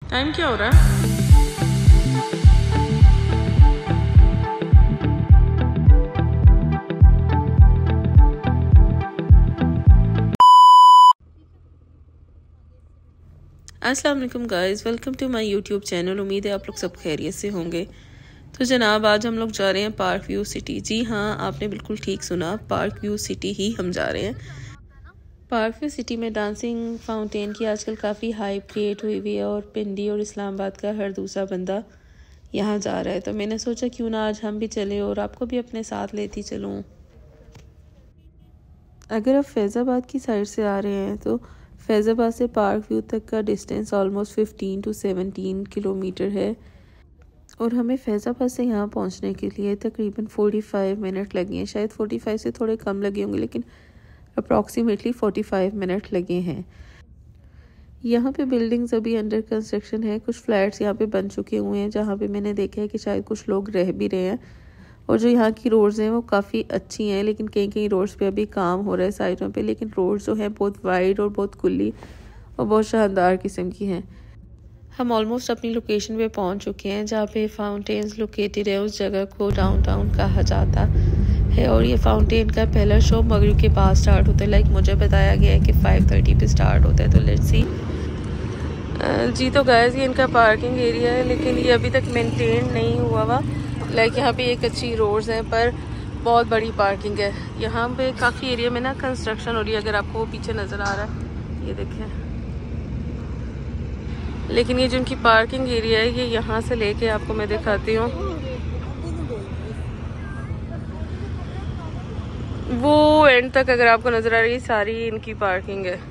Time क्या हो रहा है? अस्सलाम वालेकुम guys, welcome to my YouTube channel. उम्मीद है आप लोग सब खैरियत से होंगे। तो जनाब, आज हम लोग जा रहे हैं पार्क व्यू सिटी। जी हाँ, आपने बिल्कुल ठीक सुना, पार्क व्यू सिटी ही हम जा रहे हैं। पार्क व्यू सिटी में डांसिंग फाउंटेन की आजकल काफ़ी हाइप क्रिएट हुई हुई है और पिंडी और इस्लामाबाद का हर दूसरा बंदा यहाँ जा रहा है। तो मैंने सोचा क्यों ना आज हम भी चलें और आपको भी अपने साथ लेती चलूँ। अगर आप फैज़ाबाद की साइड से आ रहे हैं तो फैज़ाबाद से पार्क व्यू तक का डिस्टेंस ऑलमोस्ट 15 to 17 किलोमीटर है और हमें फैज़ाबाद से यहाँ पहुँचने के लिए तकरीबन 45 मिनट लगे हैं। शायद 45 से थोड़े कम लगे होंगे, लेकिन अप्रॉक्सीमेटली 45 मिनट लगे हैं। यहाँ पे बिल्डिंग्स अभी अंडर कंस्ट्रक्शन है। कुछ फ्लैट्स यहाँ पे बन चुके हुए हैं, जहाँ पे मैंने देखा है कि शायद कुछ लोग रह भी रहे हैं। और जो यहाँ की रोड्स हैं वो काफ़ी अच्छी हैं, लेकिन कहीं कहीं रोड्स पे अभी काम हो रहा है साइडों पे। लेकिन रोड्स जो हैं बहुत वाइड और बहुत खुली और बहुत शानदार किस्म की हैं। हम ऑलमोस्ट अपनी लोकेशन पे पहुँच चुके हैं, जहाँ पे फाउंटेन्स लोकेटेड है। उस जगह को डाउनटाउन कहा जाता है और ये फाउंटेन का पहला शो मगरिब के बाद स्टार्ट होता है। लाइक मुझे बताया गया है कि 5:30 पे स्टार्ट होता है। तो लेट्स सी। जी तो गाइस, ये इनका पार्किंग एरिया है, लेकिन ये अभी तक मेंटेन नहीं हुआ हुआ। लाइक यहाँ पे एक अच्छी रोड्स हैं पर बहुत बड़ी पार्किंग है। यहाँ पे काफ़ी एरिया में ना कंस्ट्रक्शन हो रही है। अगर आपको वो पीछे नज़र आ रहा है, ये देखें। लेकिन ये जो इनकी पार्किंग एरिया है, ये यहाँ से लेके आपको मैं दिखाती हूँ। वो एंड तक अगर आपको नज़र आ रही है, सारी इनकी पार्किंग है।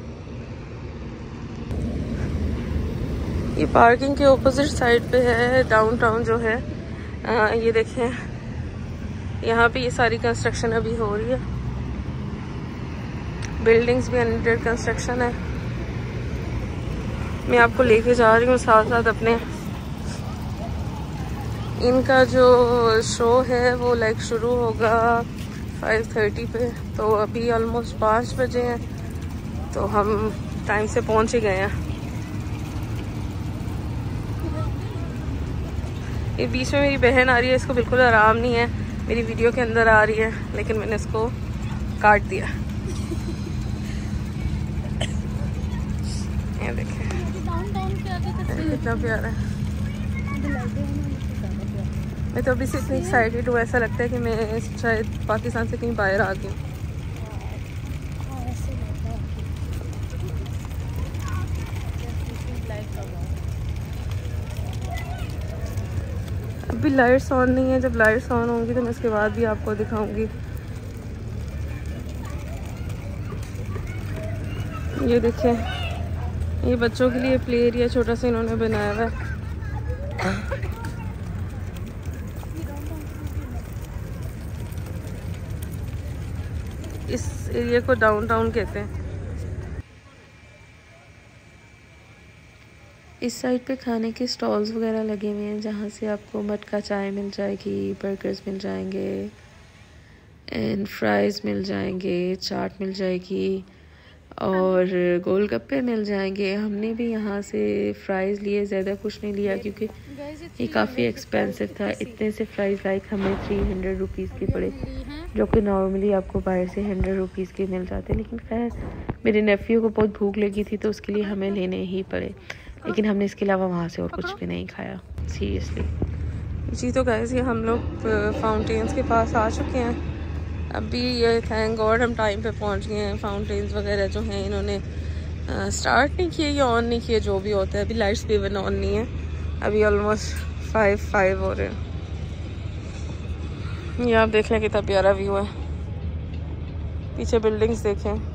ये पार्किंग के ऑपोजिट साइड पे है डाउनटाउन जो है। ये देखें, यहाँ पे ये सारी कंस्ट्रक्शन अभी हो रही है। बिल्डिंग्स भी अंडर कंस्ट्रक्शन है। मैं आपको लेके जा रही हूँ साथ साथ अपने। इनका जो शो है वो लाइक शुरू होगा 5:30 पे। तो अभी ऑलमोस्ट 5 बजे हैं, तो हम टाइम से पहुँच ही गए हैं। ये बीच में मेरी बहन आ रही है, इसको बिल्कुल आराम नहीं है, मेरी वीडियो के अंदर आ रही है, लेकिन मैंने इसको काट दिया। ये देखें कितना प्यारा है। मैं तो अभी से इतनी एक्साइटेड हूँ, ऐसा लगता है कि मैं शायद पाकिस्तान से कहीं बाहर आ गई हूँ। अभी लाइट्स ऑन नहीं है, जब लाइट्स ऑन होंगी तो मैं उसके बाद भी आपको दिखाऊंगी। ये देखें, ये बच्चों के लिए प्ले एरिया छोटा सा इन्होंने बनाया हुआ है। इस एरिया को डाउनटाउन कहते हैं। इस साइड पे खाने के स्टॉल्स वगैरह लगे हुए हैं, जहाँ से आपको मटका चाय मिल जाएगी, बर्गर्स मिल जाएंगे एंड फ्राइज़ मिल जाएंगे, चाट मिल जाएगी और गोलगप्पे मिल जाएंगे। हमने भी यहाँ से फ्राइज़ लिए, ज़्यादा कुछ नहीं लिया क्योंकि ये काफ़ी एक्सपेंसिव था। इतने से फ्राइज़ लाइक हमें 300 रुपीज़ के पड़े, जो कि नॉर्मली आपको बाहर से 100 रुपीज़ के मिल जाते। लेकिन खैर, मेरे नेफ्यू को बहुत भूख लगी थी तो उसके लिए हमें लेने ही पड़े। लेकिन हमने इसके अलावा वहाँ से और कुछ भी नहीं खाया, सीरियसली। जी तो गाइस, ये हम लोग फाउंटेन्स के पास आ चुके हैं। अभी ये थैंक गॉड हम टाइम पे पहुँच गए हैं। फाउंटेन्स वगैरह जो हैं इन्होंने स्टार्ट नहीं किए या ऑन नहीं किए, जो भी होता है। अभी लाइट्स भी इवन ऑन नहीं है। अभी ऑलमोस्ट 5 हो रहे हैं। ये आप देख लें कितना प्यारा व्यू है। पीछे बिल्डिंग्स देखें।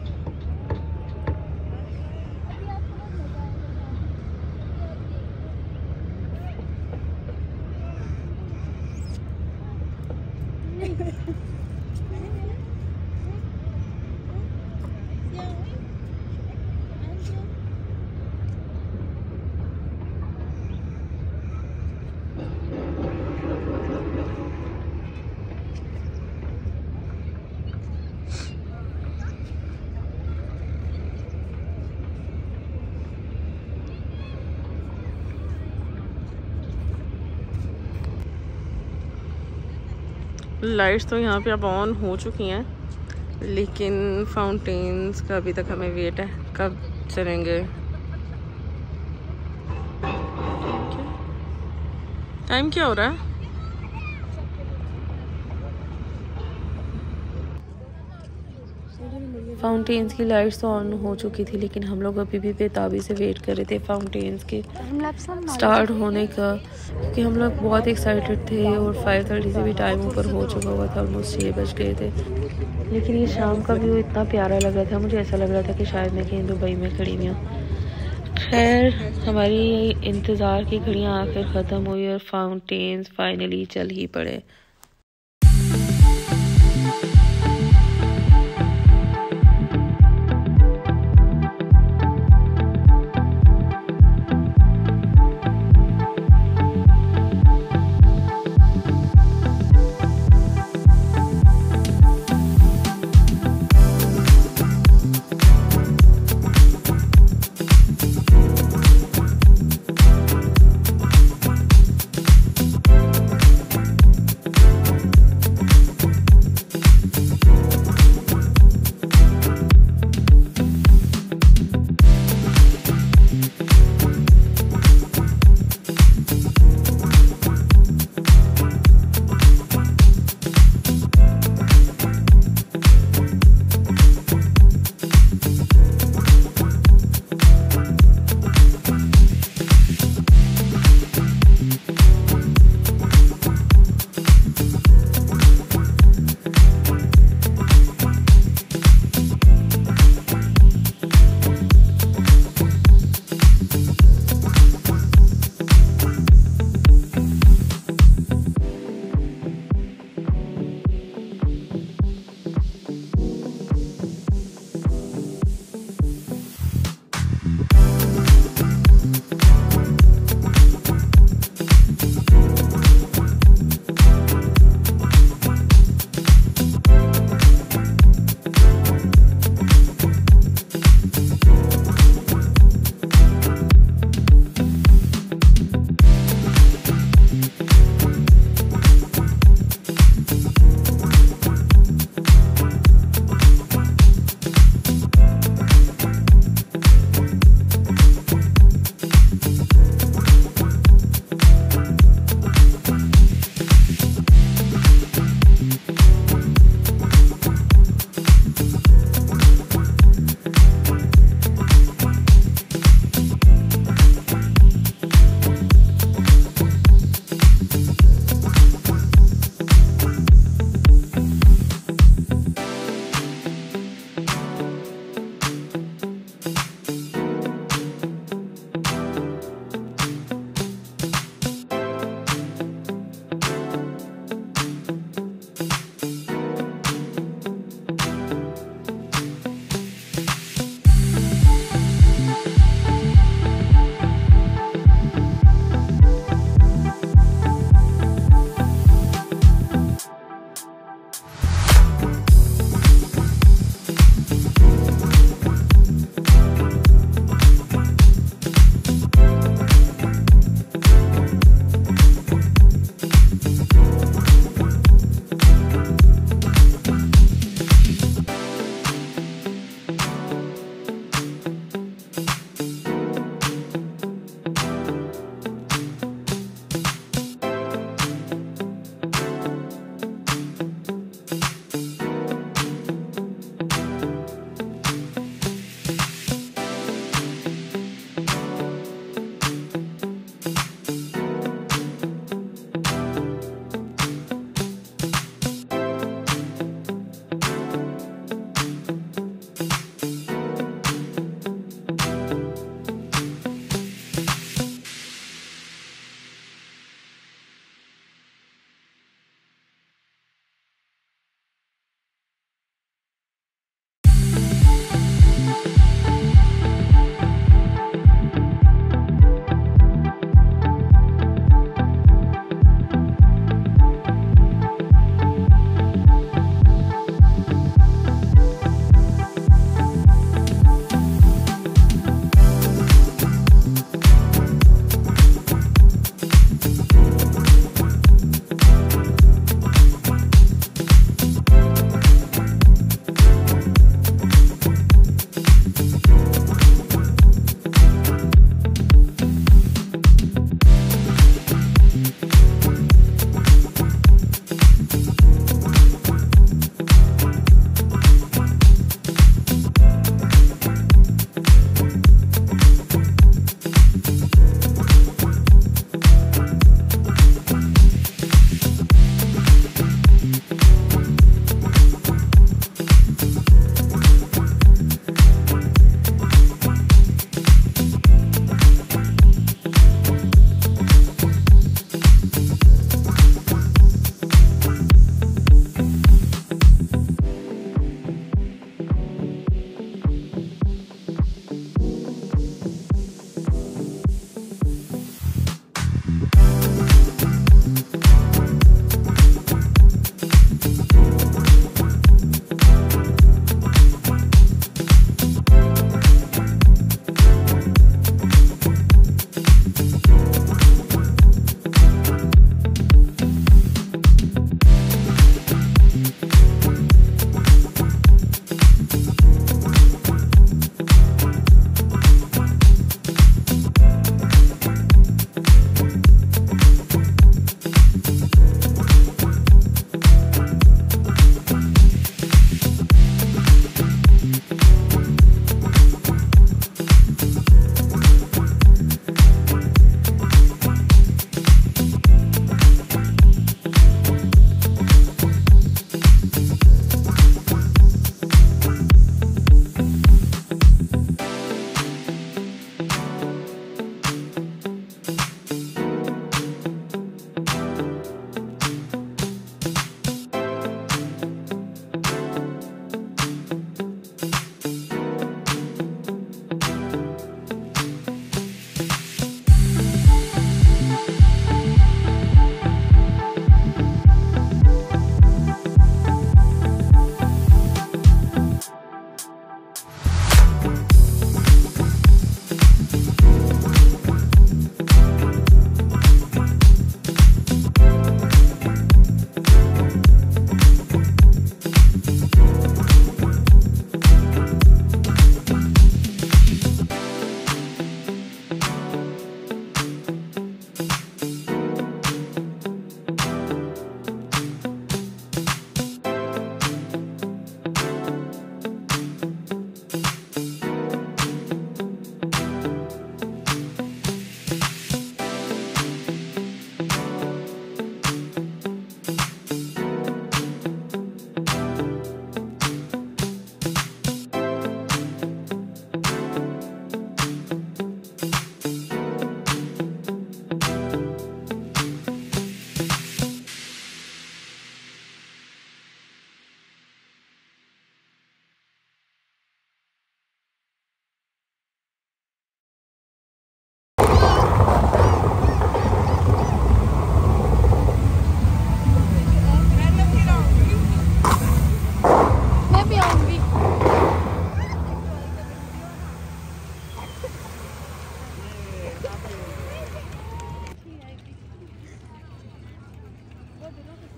लाइट्स तो यहाँ पे अब ऑन हो चुकी हैं, लेकिन फाउंटेन्स का अभी तक हमें वेट है कब चलेंगे। टाइम क्या हो रहा है? फाउंटेन्स की लाइट्स तो ऑन हो चुकी थी, लेकिन हम लोग अभी भी बेताबी से वेट कर रहे थे फाउंटेन्स के स्टार्ट होने का, क्योंकि हम लोग बहुत एक्साइटेड थे और 5:30 से भी टाइम ऊपर हो चुका हुआ था, ऑलमोस्ट 6 बज गए थे। लेकिन ये शाम का व्यू इतना प्यारा लग रहा था, मुझे ऐसा लग रहा था कि शायद मैं कहीं दुबई में खड़ी हुई हूँ। खैर, हमारी इंतज़ार की घड़ियाँ आखिर ख़त्म हुई और फाउंटेन्स फाइनली चल ही पड़े।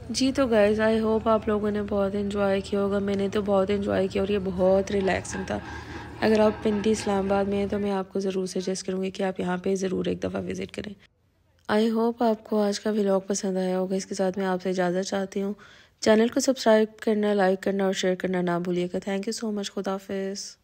जी तो गाइज़ आई होप आप लोगों ने बहुत इन्जॉय किया होगा। मैंने तो बहुत इन्जॉय किया और ये बहुत रिलैक्सिंग था। अगर आप पिंडी इस्लामाबाद में हैं तो मैं आपको ज़रूर सजेस्ट करूँगी कि आप यहाँ पे ज़रूर एक दफ़ा विज़िट करें। आई होप आपको आज का व्लॉग पसंद आया होगा। इसके साथ मैं आपसे इजाज़त चाहती हूँ। चैनल को सब्सक्राइब करना, लाइक करना और शेयर करना ना भूलिएगा। Thank you so much. खुदा हाफिज़।